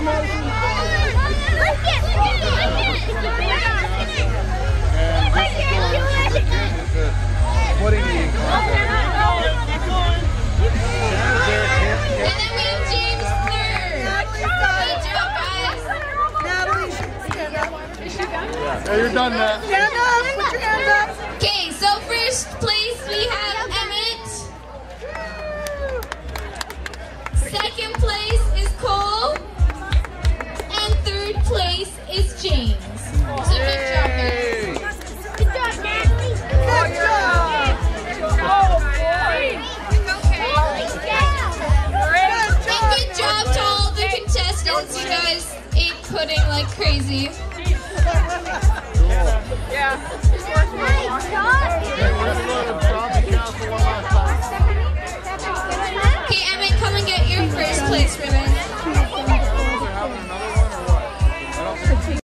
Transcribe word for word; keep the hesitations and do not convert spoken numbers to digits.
Putting the in contact. And then we have James third. Good job, guys. Natalie, stand up. Is she done? Yeah, you're done, Matt. Stand up. Put your hands up. Okay, so first place we have